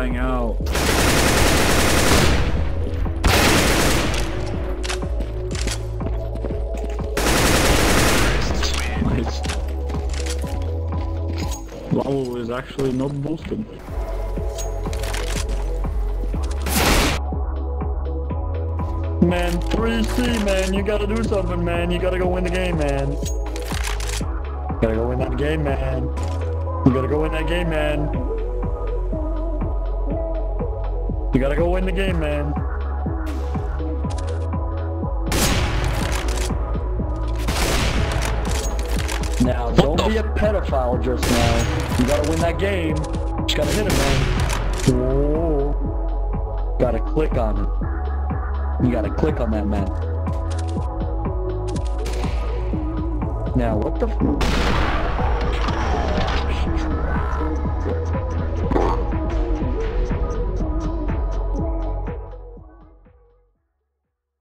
flying out. Nice. Lalo is actually not boosted. Man, 3C, man, you gotta do something, man. You gotta go win the game, man. You gotta go win that game, man. You gotta go win that game, man. You gotta go win the game, man. Now, don't be a pedophile just now. You gotta win that game. Just gotta hit it, man. Whoa. Gotta click on it. You gotta click on that, man. Now, what the f-